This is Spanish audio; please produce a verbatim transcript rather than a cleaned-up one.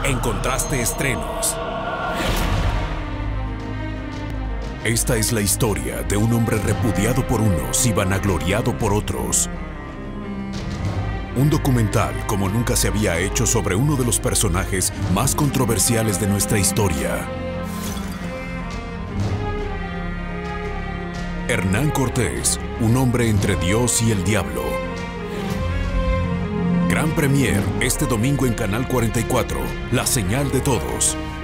en Contraste Estrenos. Esta es la historia de un hombre repudiado por unos y vanagloriado por otros. Un documental como nunca se había hecho sobre uno de los personajes más controversiales de nuestra historia. Hernán Cortés, un hombre entre Dios y el diablo. Gran Premier este domingo en Canal cuarenta y cuatro, la señal de todos.